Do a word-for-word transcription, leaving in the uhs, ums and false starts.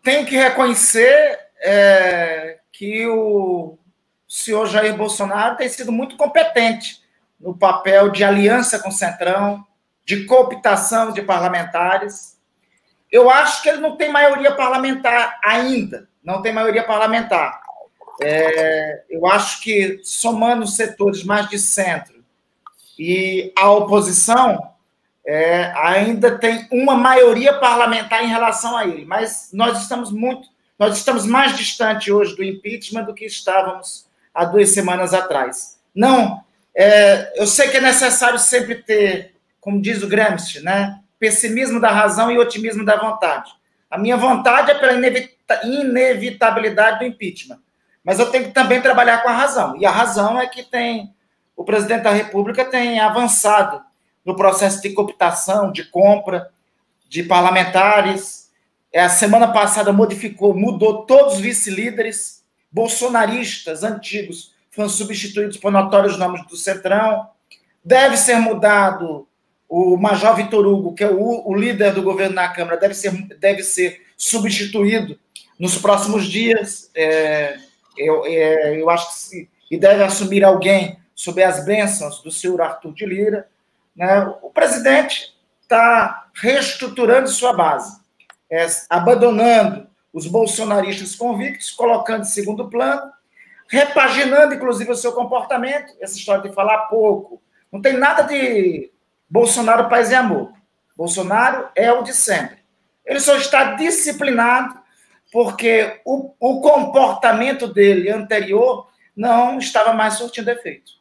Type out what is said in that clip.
tenho que reconhecer é, que o senhor Jair Bolsonaro tem sido muito competente no papel de aliança com o Centrão, de cooptação de parlamentares. Eu acho que ele não tem maioria parlamentar ainda, não tem maioria parlamentar. É, eu acho que, somando os setores mais de centro e a oposição, é, ainda tem uma maioria parlamentar em relação a ele, mas nós estamos muito, nós estamos mais distante hoje do impeachment do que estávamos há duas semanas atrás. Não, é, eu sei que é necessário sempre ter, como diz o Gramsci, né, pessimismo da razão e otimismo da vontade. A minha vontade é pela inevita- inevitabilidade do impeachment, mas eu tenho que também trabalhar com a razão, e a razão é que tem, o presidente da República tem avançado no processo de cooptação, de compra de parlamentares. A semana passada modificou, mudou todos os vice-líderes bolsonaristas antigos, foram substituídos por notórios nomes do Centrão. Deve ser mudado o Major Vitor Hugo, que é o, o líder do governo na Câmara, deve ser, deve ser substituído nos próximos dias. É, eu, é, eu acho que se, e deve assumir alguém sob as bênçãos do senhor Arthur de Lira. Né? O presidente está reestruturando sua base, é, abandonando os bolsonaristas convictos, colocando em segundo plano, repaginando, inclusive, o seu comportamento. Essa história de falar pouco, não tem nada de Bolsonaro, paz e amor. Bolsonaro é o de sempre. Ele só está disciplinado porque o, o comportamento dele anterior não estava mais surtindo efeito.